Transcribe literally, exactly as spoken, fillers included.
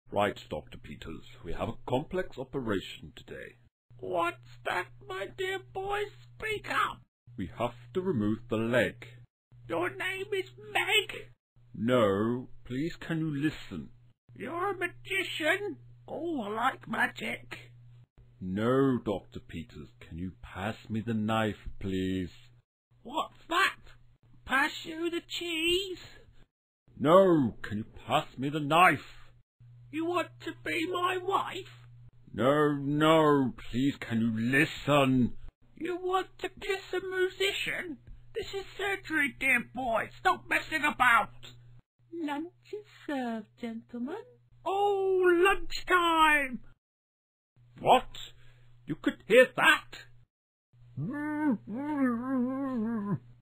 Right, Doctor Peters, we have a complex operation today. What's that, my dear boy? Speak up. We have to remove the leg. Your name is Meg? No, please can you listen? You're a magician? Oh, I like magic. No, Doctor Peters, can you pass me the knife, please? What's that? Pass you the cheese? No, can you pass me the knife? You want to be my wife? No, no, please can you listen? You want to kiss a musician? This is surgery, dear boy. Stop messing about. Lunch is served, gentlemen. Oh, lunchtime! What? You could hear that?